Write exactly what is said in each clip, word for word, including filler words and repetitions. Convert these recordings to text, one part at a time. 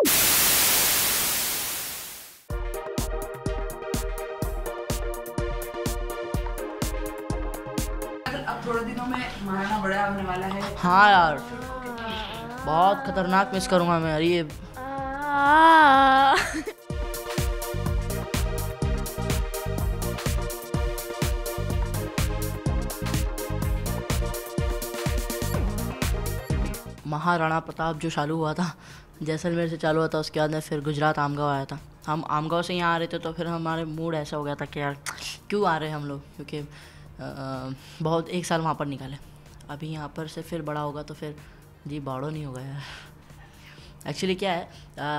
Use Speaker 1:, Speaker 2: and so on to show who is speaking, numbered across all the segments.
Speaker 1: अब थोड़े दिनों में महाराणा बड़ा होने वाला है।
Speaker 2: हाँ यार, बहुत खतरनाक मिस करूँगा मैं यार ये। महाराणा प्रताप जो चालू हुआ था जैसलमेर से चालू हुआ था, उसके बाद में फिर गुजरात आमगांव आया था। हम आमगांव से यहाँ आ रहे थे तो फिर हमारे मूड ऐसा हो गया था कि यार क्यों आ रहे हैं हम लोग, क्योंकि बहुत एक साल वहाँ पर निकाले। अभी यहाँ पर से फिर बड़ा होगा तो फिर जी बाड़ो नहीं होगा यार। एक्चुअली क्या है,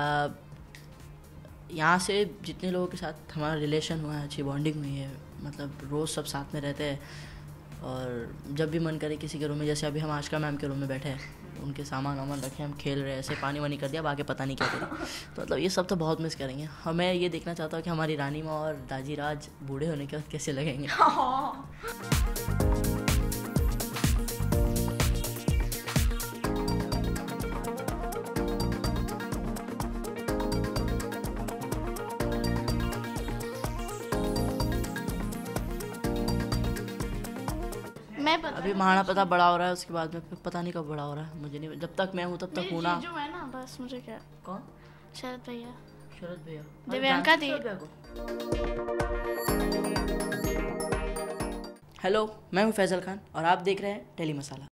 Speaker 2: यहाँ से जितने लोगों के साथ हमारा रिलेशन हुआ है, अच्छी बॉन्डिंग हुई है, मतलब रोज़ सब साथ में रहते हैं। और जब भी मन करे किसी के रूम में, जैसे अभी हम आशका मैम के रूम में बैठे हैं, उनके सामान वामान रखे, हम खेल रहे हैं, ऐसे पानी वानी कर दिया, बाकी पता नहीं क्या करें। तो मतलब ये सब तो बहुत मिस करेंगे। हमें ये देखना चाहता हूँ कि हमारी रानी माँ और दाजी राज बूढ़े होने के बाद कैसे लगेंगे।
Speaker 3: मैं पता
Speaker 2: अभी महाराणा प्रताप बड़ा हो रहा है, उसके बाद में फिर पता नहीं कब बड़ा हो रहा है, मुझे नहीं, जब तक मैं हूँ तब तक हूँ ना।
Speaker 3: जो है ना बस, मुझे क्या।
Speaker 2: कौन?
Speaker 3: शरद भैया।
Speaker 2: शरद भैया?
Speaker 3: दिव्यांका दी।
Speaker 2: हेलो, मैं हूँ फैजल खान और आप देख रहे हैं डेली मसाला।